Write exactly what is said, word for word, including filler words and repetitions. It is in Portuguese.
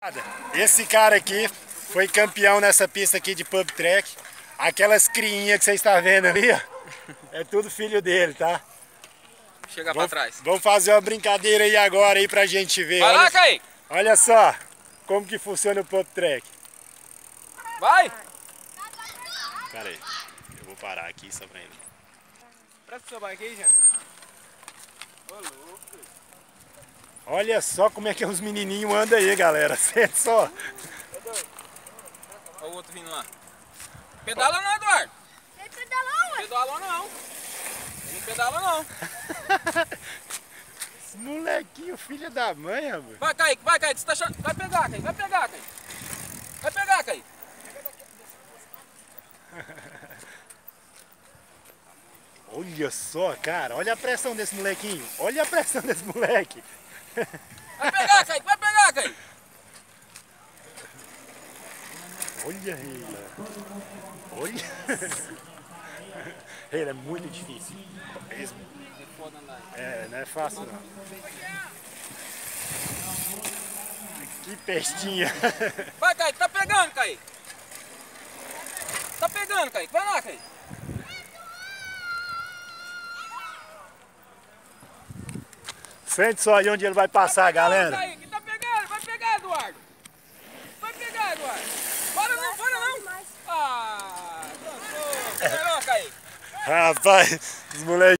Esse cara aqui foi campeão nessa pista aqui de pub track. Aquelas criinhas que vocês estão vendo ali, ó, é tudo filho dele, tá? Chega vamos, pra trás. Vamos fazer uma brincadeira aí agora aí pra gente ver. Vai olha, lá, Kaique! Olha só como que funciona o pub track. Vai! Pera aí, eu vou parar aqui só pra ele. Presta o seu bike aí, gente. Ô, louco. Olha só como é que os menininhos andam aí, galera. Sente só. Olha o outro vindo lá. Pedala não, Eduardo. Ele pedalou, ué. Pedala não. Ele não pedala não. Esse molequinho, filho da mãe, rapaz. Vai, Kaique, vai, Kaique. Você tá achando... Vai pegar, Kaique. Vai pegar, Kaique. Vai pegar, Kaique. Olha só, cara. Olha a pressão desse molequinho. Olha a pressão desse moleque. Vai pegar, Kaique. Vai pegar, Kaique. Olha ele. Olha. Ele é muito difícil. É, não é fácil não. Que pestinha. Vai, Kaique. Tá pegando, Kaique. Tá pegando, Kaique. Vai lá, Kaique. Sente só aí onde ele vai passar, Tá pegando, galera. Kaique. Tá pegando. Vai pegar, Eduardo. Vai pegar, Eduardo. Bora não, bora não. Ah, cansou. Melhor, Kaique. Rapaz, os moleques.